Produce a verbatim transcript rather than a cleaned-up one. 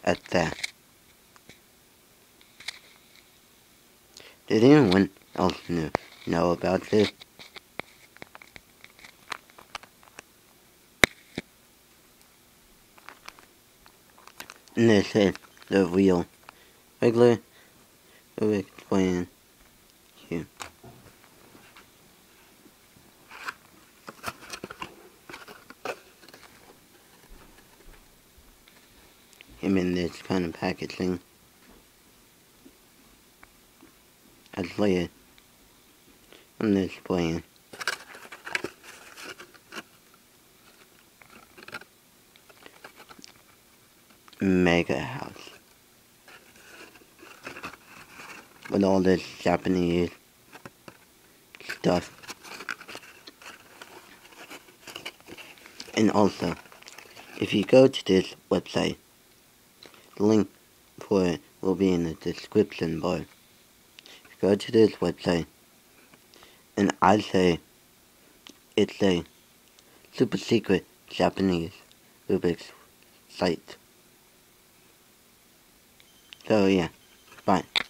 at that. Did anyone else know, know about this? And this is the real, regular Rubik's Plan here. Him in this kind of packaging. As later on this plan. Mega house. With all this Japanese stuff. And also, if you go to this website, the link for it will be in the description bar. Go to this website, and I say it's a super secret Japanese Rubik's site. So yeah, bye.